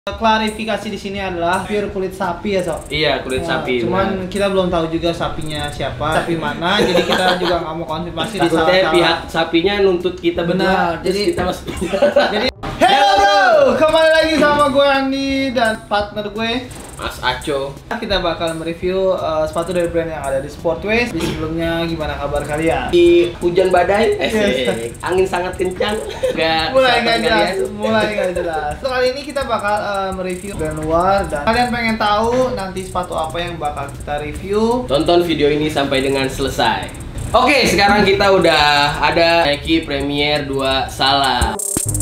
Klarifikasi di sini adalah pure kulit sapi ya, Sob? Iya, kulit sapi. Cuman kita belum tahu juga sapinya siapa, sapi mana. Jadi kita juga nggak mau konfirmasi di salah-salah. Pihak sapinya nuntut kita benar. Jadi kita masuk. Jadi hello bro, kembali lagi sama gue Andi dan partner gue Mas Aco. Kita bakal mereview sepatu dari brand yang ada di Sportways. Di sebelumnya gimana kabar kalian? Di hujan badai, angin sangat kencang. Mulai nggak jelas. So, kali ini kita bakal mereview brand luar dan kalian pengen tahu nanti sepatu apa yang bakal kita review. Tonton video ini sampai dengan selesai. Oke, sekarang kita udah ada Nike Premier 2 Salah.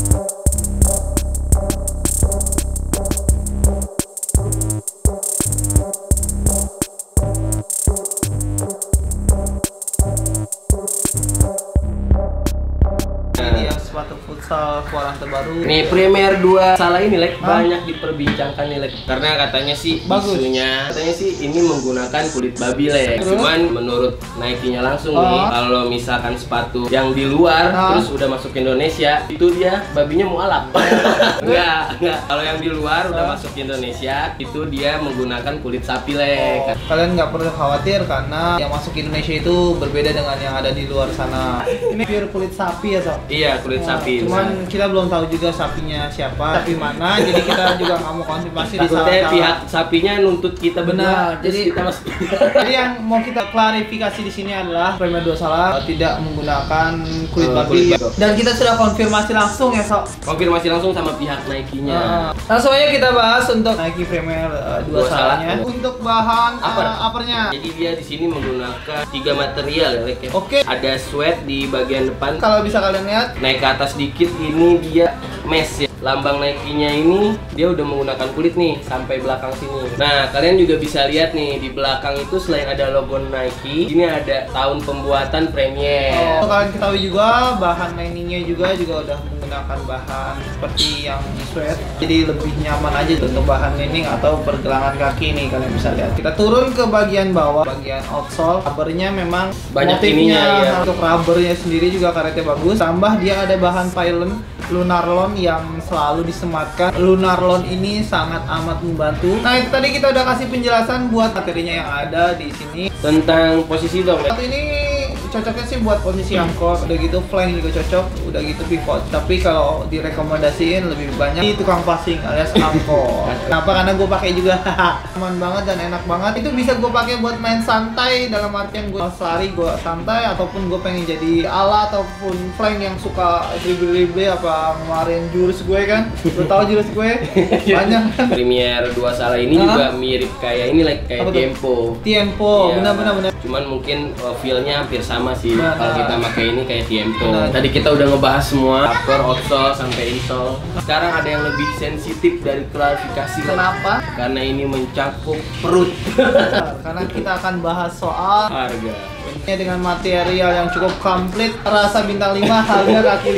Sepatu futsal keluaran terbaru. Nih Premier 2 Salah ini banyak diperbincangkan nih karena katanya sih katanya sih ini menggunakan kulit babi Cuman menurut Nike-nya langsung nih kalau misalkan sepatu yang di luar terus udah masuk ke Indonesia itu dia babinya mualaf. enggak. Kalau yang di luar udah masuk ke Indonesia itu dia menggunakan kulit sapi Kalian nggak perlu khawatir karena yang masuk ke Indonesia itu berbeda dengan yang ada di luar sana. Ini pure kulit sapi ya, Sob? Iya, kulit sapi. Cuman kita belum tahu juga sapinya siapa, sapi mana. Jadi kita juga nggak mau konfirmasi di salah-salah. Pihak sapinya nuntut kita benar. Jadi kita masuk. Jadi yang mau kita klarifikasi di sini adalah Premier 2 Salah tidak menggunakan kulit babi. Dan kita sudah konfirmasi langsung ya, Sob? Konfirmasi langsung sama pihak Nike-nya. Langsung aja kita bahas untuk Nike Premier 2 Salahnya. Untuk bahan uppernya. Jadi dia di sini menggunakan 3 material ya, Oke. Ada sweat di bagian depan. Kalau bisa kalian lihat, naik ke atas dikit ini dia mesh ya. Lambang Nike-nya ini dia udah menggunakan kulit nih sampai belakang sini. Nah, kalian juga bisa lihat nih di belakang itu selain ada logo Nike, ini ada tahun pembuatan Premier. Kalian ketahui juga bahan liningnya juga udah menggunakan bahan seperti yang sweat. Jadi lebih nyaman aja untuk bahan lining atau pergelangan kaki nih kalian bisa lihat. Kita turun ke bagian bawah, bagian outsole. Rubbernya memang banyak motifnya ya. Untuk rubbernya sendiri juga karetnya bagus. Tambah dia ada bahan pylon Lunarlon yang selalu disematkan. Lunarlon ini sangat amat membantu. Nah, itu tadi kita udah kasih penjelasan buat materinya yang ada di sini tentang posisi dong. Satu ini cocoknya sih buat posisi angkor, udah gitu flank juga cocok, udah gitu pivot. Tapi kalau direkomendasiin lebih banyak di tukang passing alias angkor. Kenapa? Karena gue pakai juga aman banget dan enak banget. Itu bisa gue pakai buat main santai, dalam artian gue lari gue santai ataupun gue pengen jadi ala ataupun flank yang suka dribble apa ngeluarin jurus gue kan. Lo tau jurus gue? Banyak kan. Premier 2 Salah ini juga mirip kayak ini kayak Tiempo. Tiempo, ya, benar. Cuman mungkin feel-nya hampir sama sih. Kalau kita pakai ini kayak Tiempo. Tadi kita udah ngebahas semua upper, outsole sampai insole. Sekarang ada yang lebih sensitif dari klarifikasi. Kenapa? Karena ini mencakup perut. Karena kita akan bahas soal harga. Dengan material yang cukup komplit, rasa bintang 5, harga kaki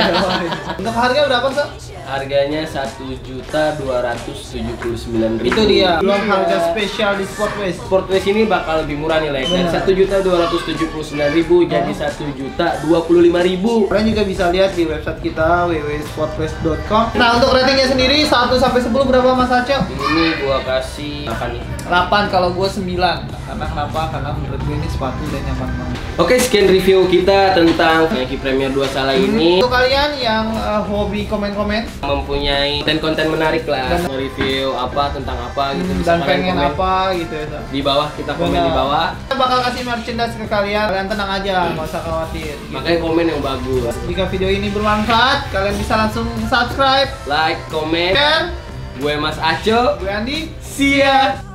5. Untuk harga berapa, Sob? Harganya 1.279.000. Itu dia. Belum harga spesial di Sportways. Sportways ini bakal lebih murah nih, Dan 1.279.000 jadi 1.025.000. Kalian juga bisa lihat di website kita www.sportways.com. Nah, untuk ratingnya sendiri 1 sampai 10 berapa, Mas Aco? Ini gua kasih 8 nih. 8, kalau gua 9. Karena kenapa? Karena menurut gue ini sepatu udah nyaman banget. Oke, sekian review kita tentang Nike Premier 2 Salah ini. Untuk kalian yang hobi komen-komen, mempunyai konten-konten menarik lah, review apa tentang apa gitu, dan pengen apa gitu ya, di bawah kita komen di bawah. Kita bakal kasih merchandise ke kalian tenang aja, nggak usah khawatir gitu. Makanya komen yang bagus. Jika video ini bermanfaat, kalian bisa langsung subscribe, like, komen. share. Gue Mas Aco, Gue Andi. see ya.